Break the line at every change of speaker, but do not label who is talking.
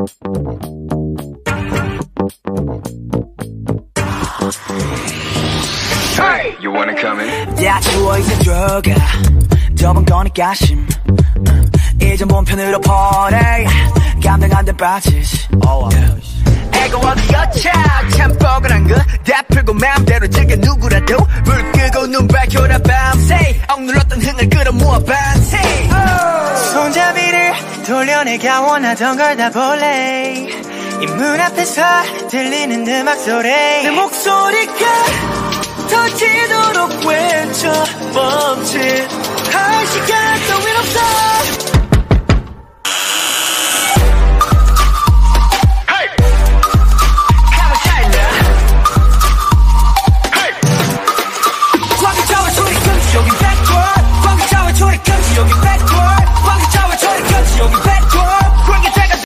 Hey, you wanna come in?
야 추워 이제 들어가 저번 거니까 심 이제 몸편으로 보내 감당 안 돼 빠지지 애가 어디였자 참 뻐근한 거 다 풀고 마음대로 즐겨 누구라도 불 끄고 눈 밝혀라 밤새 억눌렀던 흥을 끌어모아 밤새
손잡이를 돌려내가 원하던 걸 다 볼래 이 문 앞에서 들리는 음악 소리 내 목소리가 터지도록 외쳐 멈칫 할 시간 따윈 없어